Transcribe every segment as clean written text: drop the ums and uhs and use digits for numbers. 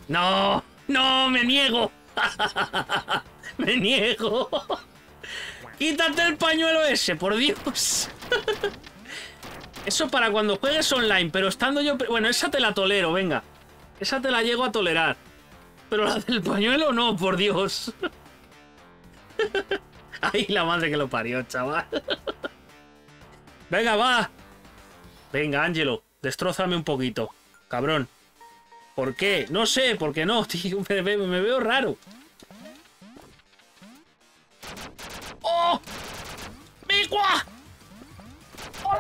No, no, me niego. Me niego. Quítate el pañuelo ese, por Dios. Eso para cuando juegues online, pero estando yo... Bueno, esa te la tolero, venga. Esa te la llego a tolerar. Pero la del pañuelo no, por Dios. Ay, la madre que lo parió, chaval. Venga, va. Venga, Ángelo, destrózame un poquito. Cabrón. ¿Por qué? No sé, ¿por qué no, tío? Me veo raro. ¡Oh! ¡Micua! ¡Hola!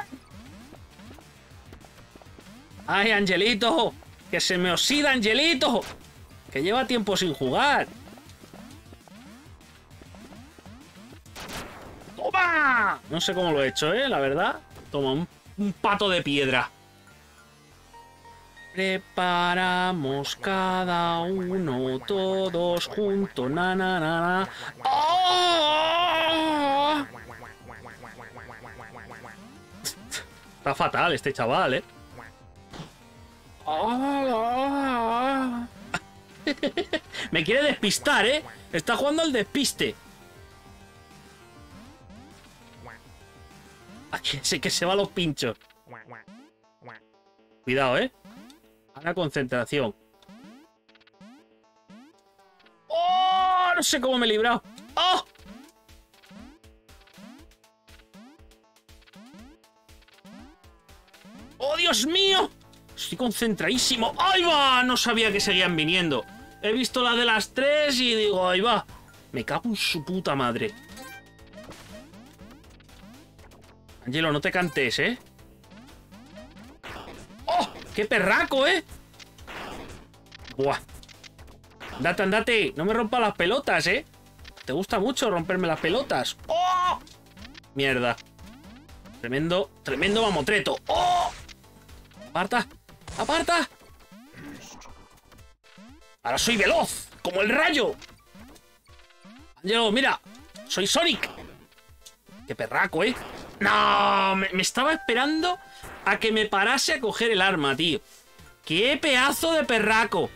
¡Ay, Angelito! ¡Que se me oxida, Angelito! Que lleva tiempo sin jugar. ¡Toma! No sé cómo lo he hecho, la verdad. Toma, un pato de piedra. Preparamos cada uno, todos juntos. Na, na, na, na. ¡Oh! Está fatal este chaval, Me quiere despistar, Está jugando al despiste. Aquí sí que se va a los pinchos. Cuidado, Ahora concentración. ¡Oh! No sé cómo me he librado. ¡Oh! ¡Oh, Dios mío! Estoy concentradísimo. ¡Ahí va! No sabía que seguían viniendo. He visto la de las 3 y digo, ahí va. Me cago en su puta madre. Angelo, no te cantes, ¡Oh! ¡Qué perraco, Buah. Andate, andate. No me rompa las pelotas, Te gusta mucho romperme las pelotas. ¡Oh! Mierda. Tremendo, tremendo mamotreto. ¡Oh! ¡Aparta! ¡Aparta! Ahora soy veloz, como el rayo. Angelo, mira. Soy Sonic. ¡Qué perraco, No, me estaba esperando a que me parase a coger el arma, tío. ¡Qué pedazo de perraco!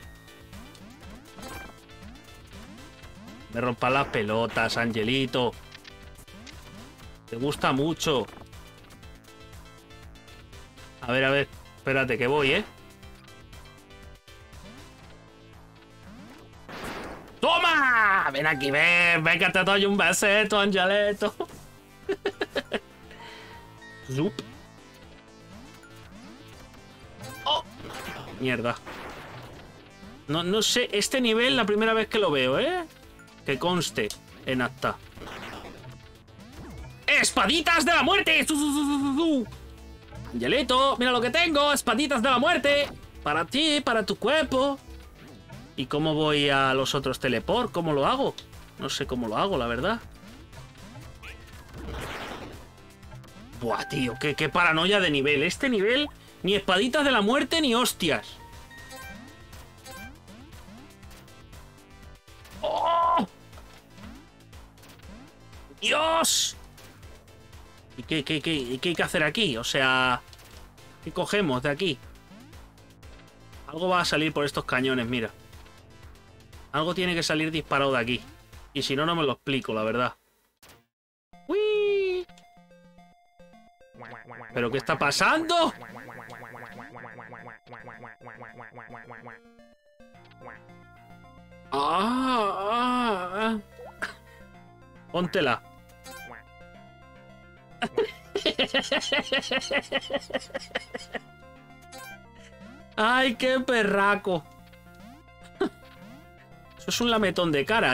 Me rompan las pelotas, Angelito. Te gusta mucho. A ver. Espérate, que voy, ¡Toma! Ven aquí, ven que te doy un besito, Angelito. Zup. ¡Oh! Mierda. No sé, este nivel la primera vez que lo veo, Que conste en acta. ¡Espaditas de la muerte! Angelito, mira lo que tengo. Espaditas de la muerte. Para ti, para tu cuerpo. ¿Y cómo voy a los otros teleport? ¿Cómo lo hago? No sé cómo lo hago, la verdad. Buah, tío, qué paranoia de nivel. Este nivel, ni espaditas de la muerte ni hostias. ¡Oh! ¡Dios! ¿Y qué hay que hacer aquí? O sea, ¿qué cogemos de aquí? Algo va a salir por estos cañones, mira. Algo tiene que salir disparado de aquí. Y si no, no me lo explico, la verdad. ¡Uy! ¿Pero qué está pasando? Póntela. ¡Ay, qué perraco! Eso es un lametón de cara,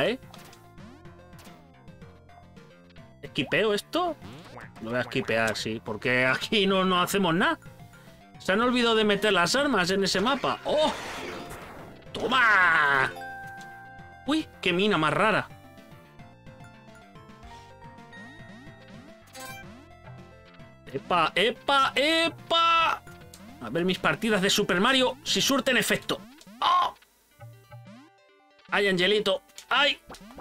¿Esquipeo esto? Lo voy a esquipear, sí, porque aquí no hacemos nada. Se han olvidado de meter las armas en ese mapa. ¡Oh! ¡Toma! ¡Uy! ¡Qué mina más rara! ¡Epa, epa, epa! A ver mis partidas de Super Mario si surten efecto. ¡Oh! ¡Ay, Angelito! ¡Ay!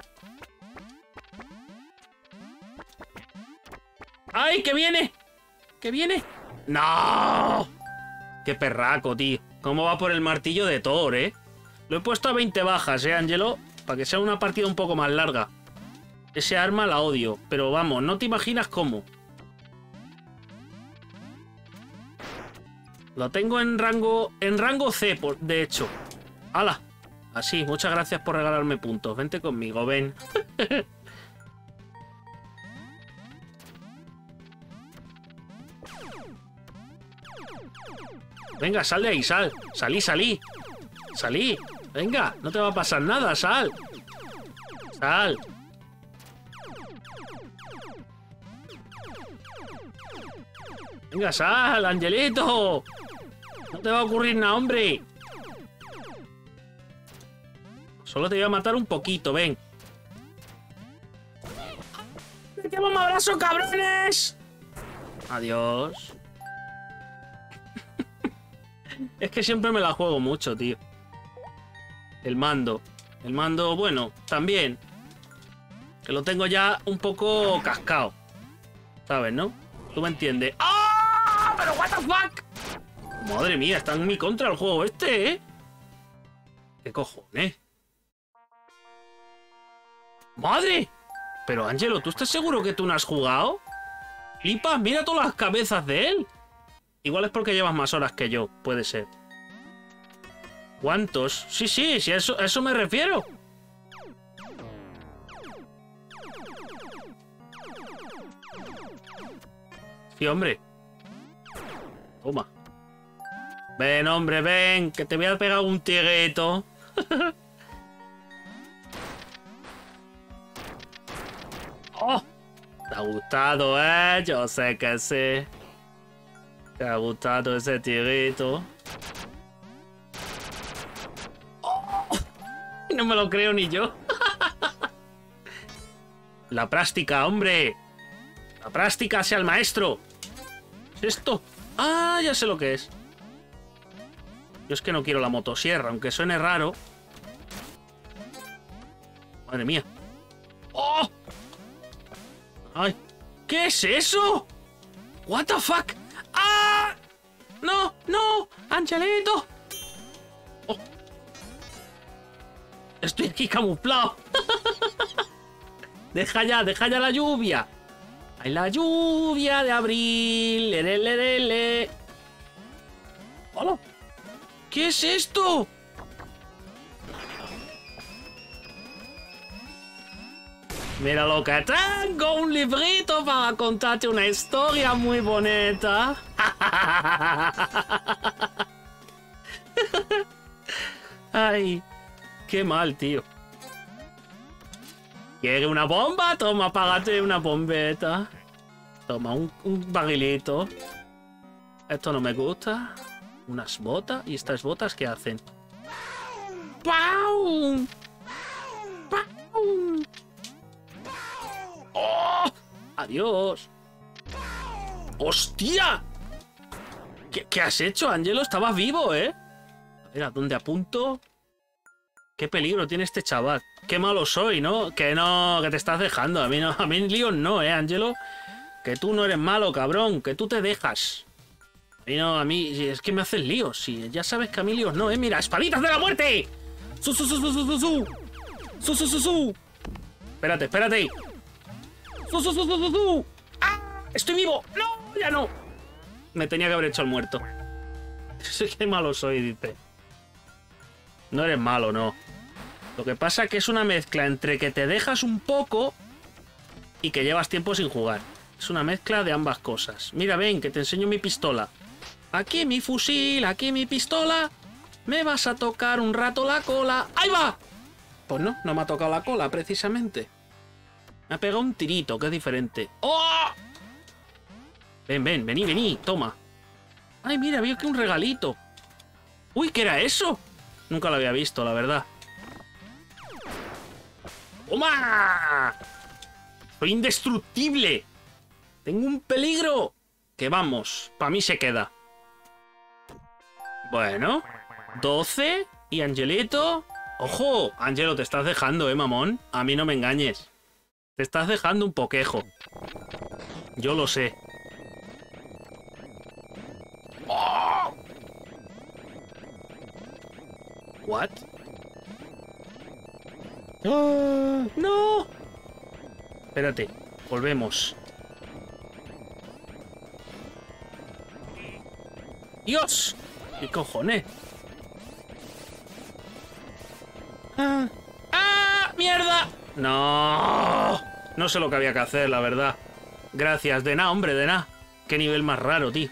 ¡Ay, que viene! ¿Que viene? ¡No! ¡Qué perraco, tío! ¿Cómo va por el martillo de Thor, Lo he puesto a 20 bajas, Ángelo, para que sea una partida un poco más larga. Ese arma la odio, pero vamos, no te imaginas cómo. Lo tengo en rango C, de hecho. ¡Hala! Así, muchas gracias por regalarme puntos. Vente conmigo, ven. Venga, sal de ahí, sal. Salí, salí. Salí. Venga, no te va a pasar nada, sal. Sal. Venga, sal, Angelito. No te va a ocurrir nada, hombre. Solo te voy a matar un poquito, ven. ¡Me llevo un abrazo, cabrones! Adiós. Es que siempre me la juego mucho, tío. El mando. El mando, bueno, también. Que lo tengo ya un poco cascado. ¿Sabes, no? Tú me entiendes. ¡Ah! ¡Pero what the fuck! Madre mía, está en mi contra el juego este, ¿eh? ¿Qué cojones? ¡Madre! Pero, Ángelo, ¿tú estás seguro que tú no has jugado? Flipas, mira todas las cabezas de él. Igual es porque llevas más horas que yo, puede ser. ¿Cuántos? Sí, sí, sí, a eso me refiero. Sí, hombre. Toma. Ven, hombre, ven, que te voy a pegar un tirito. ¡Oh! ¿Te ha gustado, Yo sé que sí. ¿Te ha gustado ese tirito? ¡Oh! No me lo creo ni yo. La práctica, hombre. La práctica sea el maestro. ¿Es esto? Ah, ya sé lo que es. Yo es que no quiero la motosierra, aunque suene raro. Madre mía. ¡Oh! ¡Ay! ¿Qué es eso? ¿What the fuck? ¡Ah! ¡No! ¡No! ¡Angelito! Oh. Estoy aquí camuflado. Deja ya la lluvia. ¡Ay, la lluvia de abril! ¡Lere! ¡Hola! ¿Qué es esto? Mira lo que tengo, un librito para contarte una historia muy bonita. Ay, qué mal, tío. ¿Quiere una bomba? Toma, págate una bombeta. Toma, un barrilito. Esto no me gusta. Unas botas. ¿Y estas botas qué hacen? ¡Pau! ¡Pau! ¡Oh! ¡Adiós! ¡Hostia! ¿Qué has hecho, Ángelo? Estabas vivo, ¿eh? A ver, ¿a dónde apunto? ¡Qué peligro tiene este chaval! ¡Qué malo soy!, ¿no? Que te estás dejando. A mí no, a mí líos no, Ángelo. Que tú no eres malo, cabrón. Que tú te dejas. A mí es que me haces líos. Sí, ya sabes que a mí líos no, Mira, ¡espaditas de la muerte! ¡Su! Espérate. ¡Su! ¡Ah! ¡Estoy vivo! ¡No! ¡Ya no! Me tenía que haber hecho el muerto. Sé que malo soy, dice. No eres malo, no. Lo que pasa es que es una mezcla entre que te dejas un poco y que llevas tiempo sin jugar. Es una mezcla de ambas cosas. Mira, ven, que te enseño mi pistola. Aquí mi fusil, aquí mi pistola. Me vas a tocar un rato la cola. ¡Ahí va! Pues no me ha tocado la cola, precisamente. Me ha pegado un tirito, que es diferente. ¡Oh! Vení, toma. Ay, mira, había aquí un regalito. Uy, ¿qué era eso? Nunca lo había visto, la verdad. ¡Toma! ¡Soy indestructible! ¡Tengo un peligro! Que vamos, para mí se queda. Bueno, 12 y Angelito. ¡Ojo! Ángelo, te estás dejando, mamón. A mí no me engañes. Te estás dejando un poquejo. Yo lo sé. ¡Oh! ¿What? ¡Oh, no! Espérate, volvemos. ¡Dios! ¿Qué cojones? ¡Ah! ¡Ah! ¡Mierda! ¡No! No sé lo que había que hacer, la verdad. Gracias, de nada, hombre, de nada. Qué nivel más raro, tío.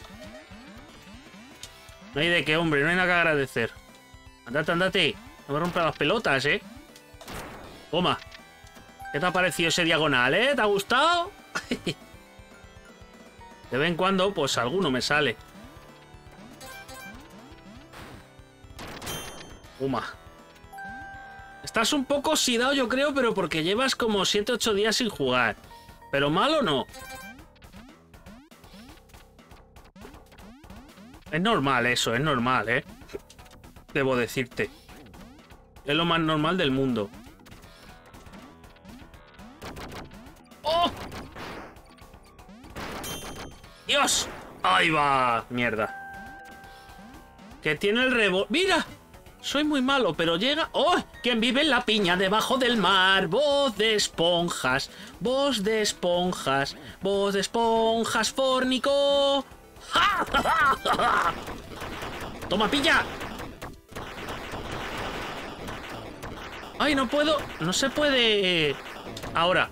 No hay de qué, hombre, no hay nada que agradecer. Andate, andate. No me rompas las pelotas, ¿eh? Toma. ¿Qué te ha parecido ese diagonal, eh? ¿Te ha gustado? De vez en cuando, pues alguno me sale. Toma. Estás un poco oxidado, yo creo, pero porque llevas como 7-8 días sin jugar. Pero malo no. Es normal eso, es normal, ¿eh? Debo decirte. Es lo más normal del mundo. ¡Oh! ¡Dios! ¡Ahí va! Mierda. Que tiene el revólver. ¡Mira! Soy muy malo, pero llega... ¡Oh! ¿Quién vive en la piña debajo del mar? Voz de esponjas. Voz de esponjas. Voz de esponjas, fórnico. ¡Ja, ja, ja, ja! ¡Toma, pilla! ¡Ay, no puedo! No se puede... Ahora.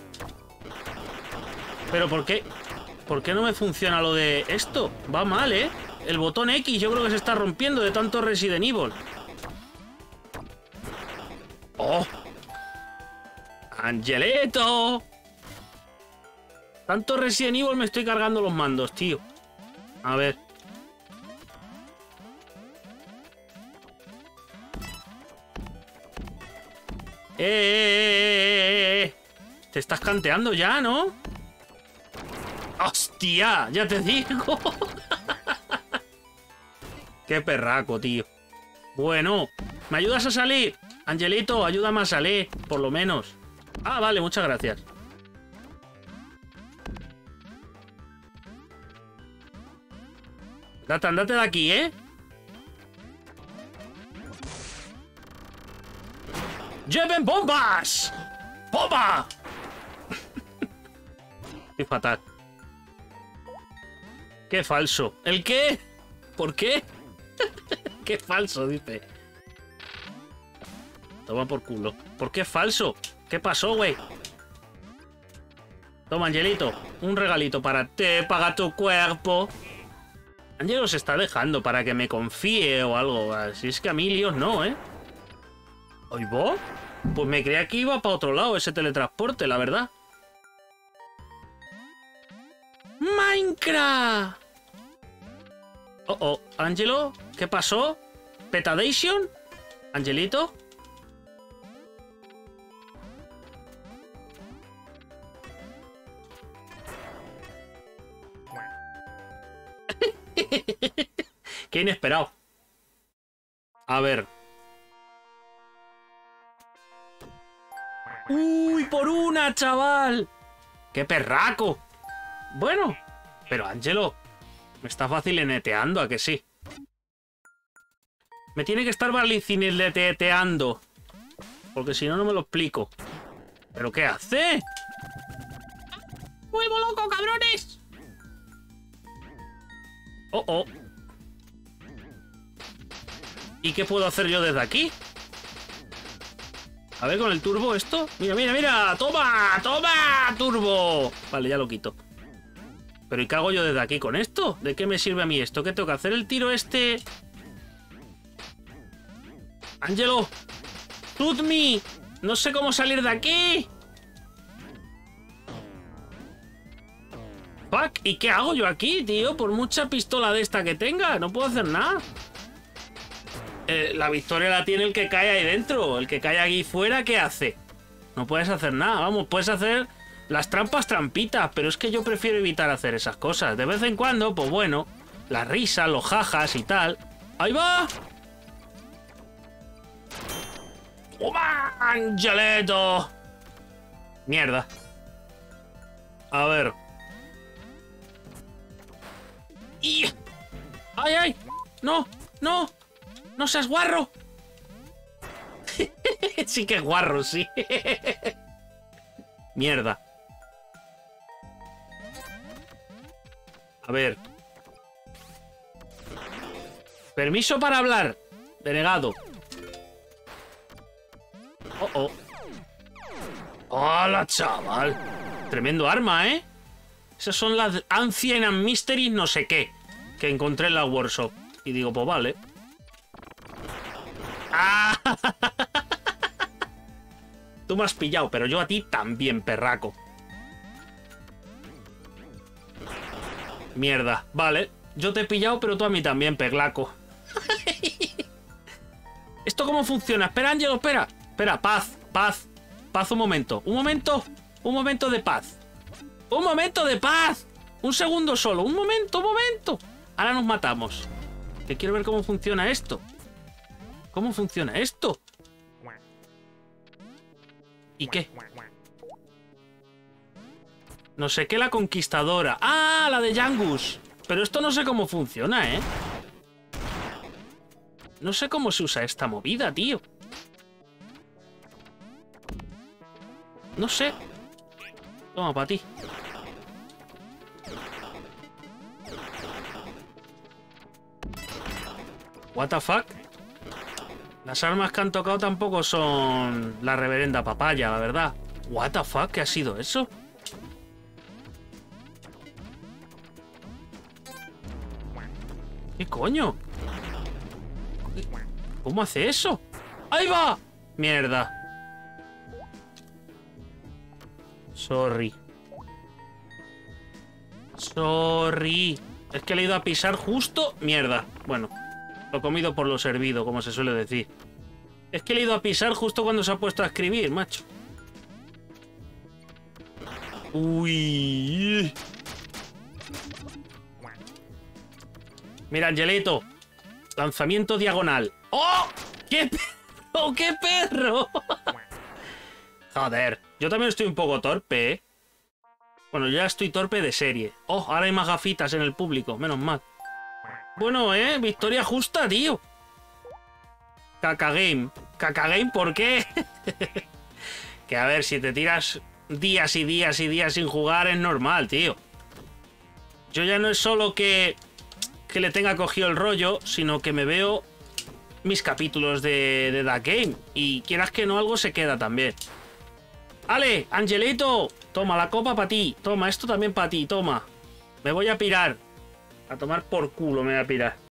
¿Pero por qué? ¿Por qué no me funciona lo de esto? Va mal, ¿eh? El botón X yo creo que se está rompiendo de tanto Resident Evil. ¡Oh! ¡Angelito! Tanto Resident Evil me estoy cargando los mandos, tío. A ver. Te estás canteando ya, ¿no? ¡Hostia! Ya te digo. Qué perraco, tío. Bueno, ¿me ayudas a salir? Angelito, ayúdame a salir, por lo menos. Ah, vale, muchas gracias. Andate de aquí, ¿eh? ¡Lleven bombas! ¡Bomba! Qué fatal. Qué falso. ¿El qué? ¿Por qué? Qué falso, dice. Toma por culo. ¿Por qué falso? ¿Qué pasó, güey? Toma, Angelito. Un regalito para ti, paga tu cuerpo. Angelo se está dejando para que me confíe o algo. Así es que a mí líos no, ¿eh? ¿Oy vos? Pues me creía que iba para otro lado ese teletransporte, la verdad. ¡Minecraft! Oh, oh. Angelo, ¿qué pasó? ¿Petadation? ¿Angelito? Qué inesperado. A ver. ¡Uy, por una, chaval! ¡Qué perraco! Bueno, pero Angelo, me está facilineteando, ¿a que sí? Me tiene que estar facilineteando. Porque si no, no me lo explico. ¿Pero qué hace? ¡Vuelvo loco, cabrones! Oh, oh. ¿Y qué puedo hacer yo desde aquí? A ver, con el turbo esto. Mira, mira, mira. ¡Toma! ¡Toma! ¡Turbo! Vale, ya lo quito. ¿Pero y qué hago yo desde aquí con esto? ¿De qué me sirve a mí esto? ¿Qué tengo que hacer? ¿El tiro este? ¡Angelo! ¡Shoot me! No sé cómo salir de aquí. Fuck, ¿y qué hago yo aquí, tío? Por mucha pistola de esta que tenga, no puedo hacer nada. La victoria la tiene el que cae ahí dentro. El que cae aquí fuera, ¿qué hace? No puedes hacer nada, vamos, puedes hacer las trampas trampitas, pero es que yo prefiero evitar hacer esas cosas. De vez en cuando, pues bueno, la risa, los jajas y tal. ¡Ahí va! ¡Toma, Angelito! Mierda. A ver. ¡Y! ¡Ay, ay! ¡No! ¡No! ¡No seas guarro! Sí que es guarro, sí. Mierda. A ver. Permiso para hablar. Denegado. Oh, oh. ¡Hola, chaval! Tremendo arma, ¿eh? Esas son las Ancient and Mysteries no sé qué que encontré en la workshop. Y digo, pues vale. ¡Ah! Tú me has pillado, pero yo a ti también, perraco. Mierda, vale. Yo te he pillado, pero tú a mí también, perlaco. ¿Esto cómo funciona? Espera, Ángelo, espera. Espera, paz, paz. Paz, un momento. Un momento. Un momento de paz. ¡Un momento de paz! Un segundo solo. Un momento, un momento. Ahora nos matamos. Que quiero ver cómo funciona esto. ¿Cómo funciona esto? ¿Y qué? No sé qué, la conquistadora. ¡Ah! La de Yangus. Pero esto no sé cómo funciona, ¿eh? No sé cómo se usa esta movida, tío. No sé. Toma, para ti. What the fuck? Las armas que han tocado tampoco son la reverenda papaya, la verdad. What the fuck, ¿qué ha sido eso? ¿Qué coño? ¿Cómo hace eso? ¡Ahí va! Mierda. Sorry. Sorry. Es que le he ido a pisar justo... Mierda. Bueno, lo comido por lo servido, como se suele decir. Es que le he ido a pisar justo cuando se ha puesto a escribir, macho. Uy. Mira, Angelito. Lanzamiento diagonal. ¡Oh! ¡Qué perro! ¡Qué perro! Joder. Yo también estoy un poco torpe, ¿eh? Bueno, ya estoy torpe de serie. Oh, ahora hay más gafitas en el público. Menos mal. Bueno, victoria justa, tío. Cacagame. Cacagame, ¿por qué? Que a ver, si te tiras días y días y días sin jugar es normal, tío. Yo ya no es solo que le tenga cogido el rollo, sino que me veo mis capítulos de That Game. Y quieras que no, algo se queda también. ¡Ale, Angelito! Toma, la copa para ti. Toma, esto también para ti, toma. Me voy a pirar. A tomar por culo me voy a pirar.